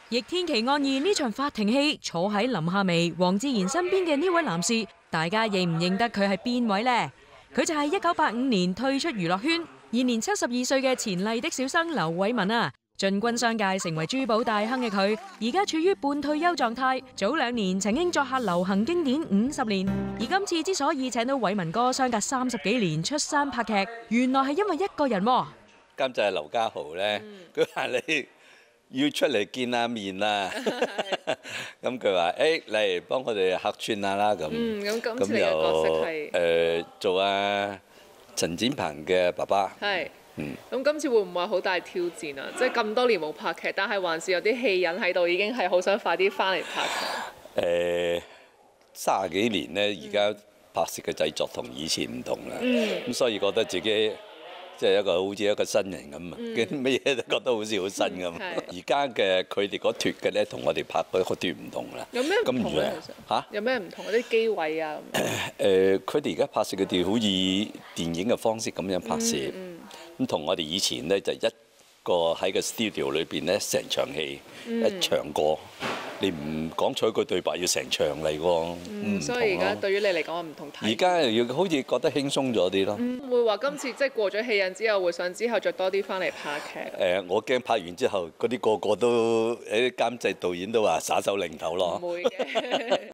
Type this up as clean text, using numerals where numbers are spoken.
《逆天奇案二》呢場法庭戲，坐喺林夏薇、黃智賢身邊嘅呢位男士，大家認唔認得佢係邊位呢？佢就係1985年退出娛樂圈，現年72歲嘅前麗的小生劉偉文啊！進軍商界成為珠寶大亨嘅佢，而家處於半退休狀態。早2年曾經作客流行經典50年，而今次之所以請到偉文哥相隔30幾年出山拍劇，原來係因為一個人喎。 監製劉家豪咧，佢話你要出嚟見下面啦，咁佢話誒嚟幫我哋客串下啦咁。 咁今次你嘅角色係做陳展鵬嘅爸爸。 係。咁今次會唔會好大挑戰啊？即係咁多年冇拍劇，但係還是有啲戲癮喺度，已經係好想快啲翻嚟拍劇。 30幾年咧，而家拍攝嘅製作同以前唔同啦。咁所以覺得自己即係好似一個新人咁啊，乜嘢都覺得好似好新咁。而家嘅佢哋嗰脱嘅咧，同我哋拍嗰脱唔同啦。 有咩唔同咧？嚇？有咩唔同？啲機位啊？ 佢哋而家拍攝嘅電好似電影嘅方式咁樣拍攝。咁同我哋以前咧就一個喺個 studio 裏邊咧，成場戲一場過，你唔講錯一句對白要成場嚟喎。 所以而家對於你嚟講唔同睇。 而家要好似覺得輕鬆咗啲咯。 會話今次即係過咗戲癮之後，會想之後再多啲翻嚟拍劇。 我驚拍完之後嗰啲個個都監製導演都話耍手擰頭咯。 唔會嘅。